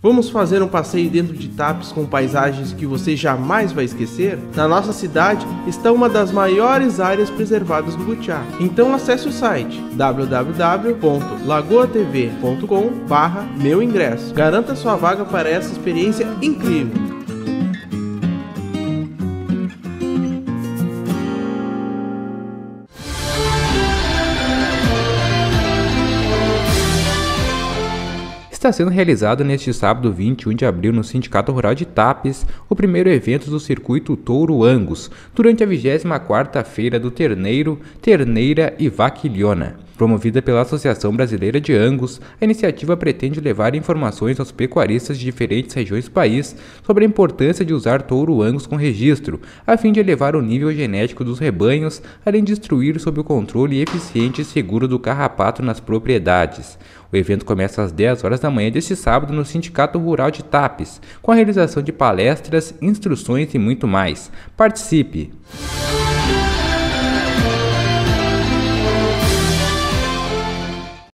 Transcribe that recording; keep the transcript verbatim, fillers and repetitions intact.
Vamos fazer um passeio dentro de Tapes com paisagens que você jamais vai esquecer? Na nossa cidade está uma das maiores áreas preservadas do Butiá. Então acesse o site w w w ponto lagoa t v ponto com barra meu ingresso. Garanta sua vaga para essa experiência incrível. Está sendo realizado neste sábado vinte e um de abril no Sindicato Rural de Tapes o primeiro evento do Circuito Touro Angus, durante a vigésima quarta Feira do Terneiro, Terneira e Vaquilhona. Promovida pela Associação Brasileira de Angus, a iniciativa pretende levar informações aos pecuaristas de diferentes regiões do país sobre a importância de usar touro Angus com registro, a fim de elevar o nível genético dos rebanhos, além de instruir sobre o controle eficiente e seguro do carrapato nas propriedades. O evento começa às dez horas da manhã deste sábado no Sindicato Rural de Tapes, com a realização de palestras, instruções e muito mais. Participe!